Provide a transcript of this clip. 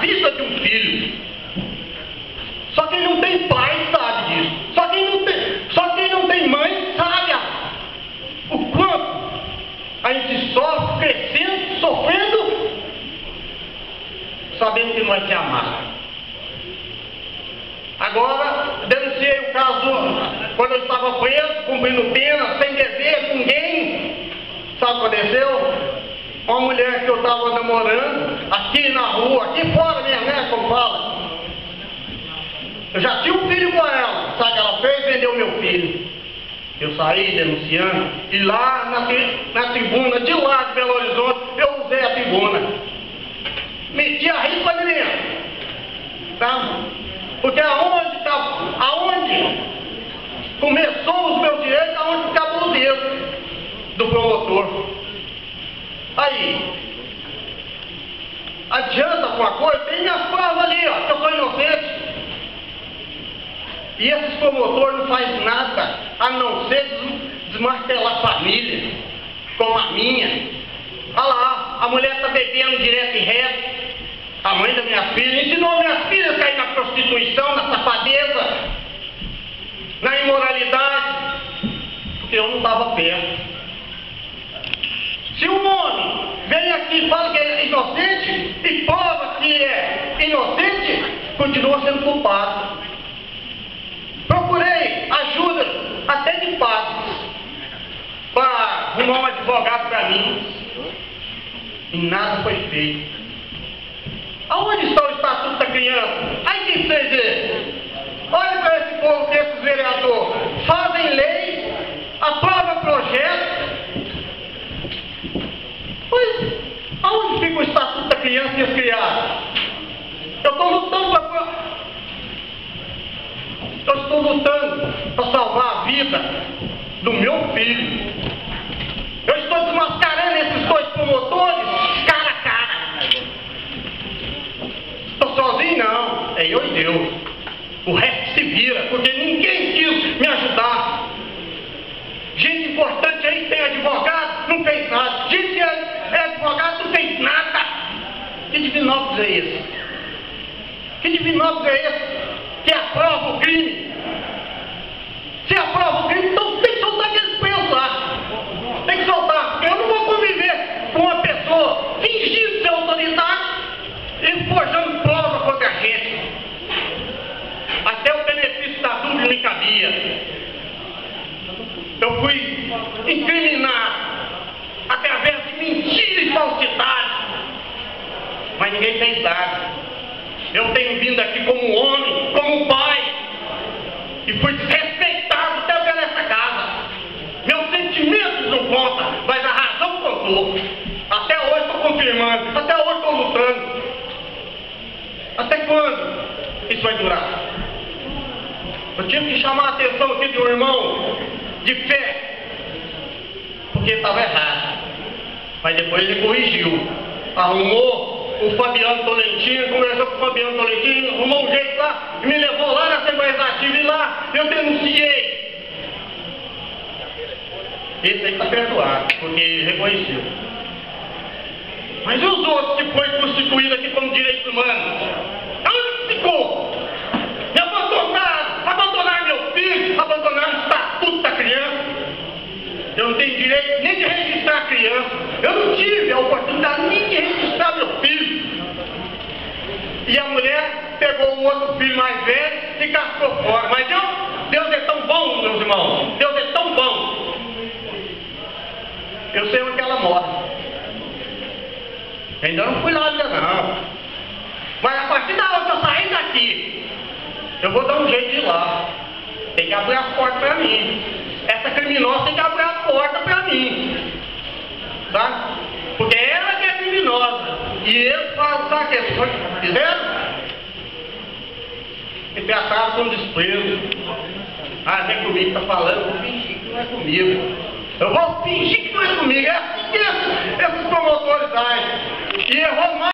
vida de um filho. Só quem não tem pai sabe disso. Só quem não tem mãe sabe o quanto a gente sofre crescendo, sofrendo, sabendo que não vai ser amado. Agora, denunciei o caso quando eu estava preso, cumprindo pena, sem dever com ninguém. Sabe o que aconteceu? Uma mulher que eu estava namorando, aqui na rua, aqui fora mesmo, né, como fala. Eu já tinha um filho com ela. Sabe o que ela fez? Vendeu meu filho. Eu saí denunciando, e lá na tribuna, de lá de Belo Horizonte, eu usei a tribuna. Meti a ripa de dentro. Tá? Porque aonde começou os meus direitos, aonde acabou o dedo do promotor. Aí, adianta alguma coisa? Tem minhas provas ali, ó, que eu sou inocente. E esses promotores não fazem nada a não ser desmartelar a família, como a minha. Olha lá, a mulher está bebendo direto e reto. A mãe da minha filha ensinou minhas filhas a cair na prostituição, na safadeza, na imoralidade, porque eu não estava perto. Se um homem vem aqui e fala que é inocente e prova que é inocente, continua sendo culpado. Procurei ajuda até de padres para arrumar um advogado para mim e nada foi feito. Aonde está o Estatuto da Criança? Aí quem fez isso? Olha para esse povo, que esses vereadores fazem lei, aprovam projeto. Pois, aonde fica o Estatuto da Criança e as criadas? Eu estou lutando para salvar a vida do meu filho. Eu estou desmascarando esses dois promotores cara a cara. Estou sozinho não, é eu e Deus. O resto se vira, porque ninguém quis me ajudar. Gente importante aí, tem advogado, não fez nada. Gente que é advogado, não fez nada. Que divinópolis é esse? Que divinópolis é esse que aprova o crime? Se aprova o crime, então tem que soltar aqueles presos lá. Tem que soltar. Eu não vou conviver com uma pessoa fingindo ser autoridade e forjando prova contra a gente. Até o benefício da dúvida me cabia. Eu fui incriminado através de mentira e falsidade. Mas ninguém fez nada. Eu tenho vindo aqui como homem, como pai, e fui desrespeitado até por essa casa. Meus sentimentos não contam, mas a razão contou. Até hoje estou confirmando, até hoje estou lutando. Até quando isso vai durar? Eu tive que chamar a atenção aqui de um irmão de fé, porque estava errado. Mas depois ele corrigiu, arrumou o Fabiano Tolentino, conversou com o Fabiano Tolentino, arrumou um jeito lá e me levou lá na Assembleia Legislativa e lá eu denunciei. Esse aí está perdoado, porque ele reconheceu. Mas e os outros que foi constituído aqui como direito humano? Onde ficou? Me abandonaram meu filho, abandonaram o Estatuto da Criança. Eu não tenho direito nem de registrar a criança. Eu não tive a oportunidade nem de registrar meu filho. E a mulher pegou o outro filho mais velho e cascou fora. Mas Deus é tão bom, meus irmãos. Deus é tão bom. Eu sei onde ela mora. Ainda não fui lá ainda não. Mas a partir da hora que eu sair daqui, eu vou dar um jeito de ir lá. Tem que abrir a porta para mim. Essa criminosa tem que abrir a porta para mim. Tá? Porque ela que é criminosa. E eles fazem a questão que fizeram. Me trataram com desprezo. Ah, vem comigo, está falando, eu vou fingir que não é comigo. Eu vou fingir que não é comigo. É assim que esses promotores agem. E errou mais.